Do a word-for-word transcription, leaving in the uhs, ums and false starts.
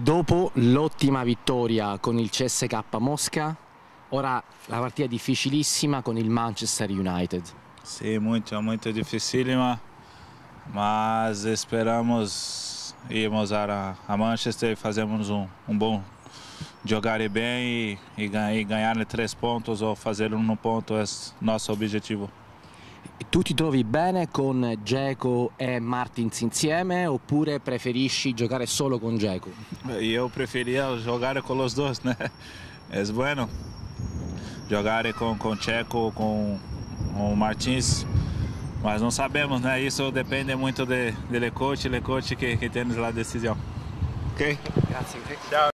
Dopo l'ottima vittoria con il C S K A Mosca, ora la partita difficilissima con il Manchester United. Sim, muito, muito dificílima, mas esperamos irmos a, a Manchester e fazermos um, um bom jogar bem e, e, e ganhar três pontos ou fazer um ponto é nosso objetivo. Tu ti trovi bene con Dzeko e Martins insieme oppure preferisci giocare solo con Dzeko? Eu preferia jogar com os dois, né? É bueno jogar com com Dzeko, com o Martins, mas não sabemos, né? Isso depende muito de, de le coach, le coach que que tem a decisão. Ok? Grazie.